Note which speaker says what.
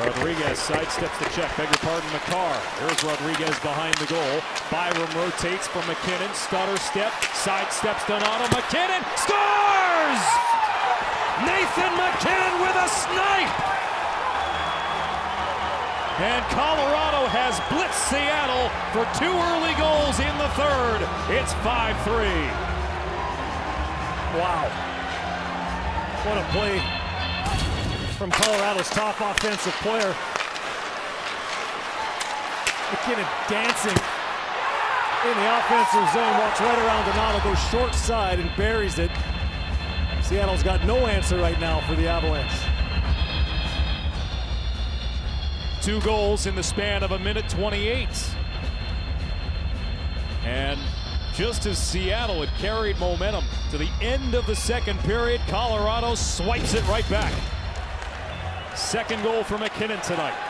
Speaker 1: Rodriguez sidesteps the check. Beg your pardon, McCarr. There's Rodriguez behind the goal. Byram rotates from MacKinnon. Stutter step. Sidesteps Donato. MacKinnon scores! Nathan MacKinnon with a snipe! And Colorado has blitzed Seattle for 2 early goals in the third. It's 5-3.
Speaker 2: Wow. What a play from Colorado's top offensive player. MacKinnon dancing in the offensive zone, walks right around Donato, goes short side and buries it. Seattle's got no answer right now for the Avalanche.
Speaker 1: 2 goals in the span of 1:28. And just as Seattle had carried momentum to the end of the second period, Colorado swipes it right back. Second goal for MacKinnon tonight.